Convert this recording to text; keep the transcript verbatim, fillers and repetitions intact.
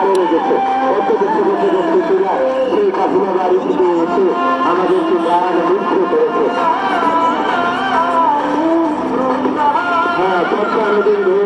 বেড়ে গেছে। অত্যন্ত ছোট ছোট শিশুরা সেই কাফিলা বাড়ি থেকে এসে আমাদেরকে গান মুগ্ধ করেছে। হ্যাঁ, পদ্মা নদীর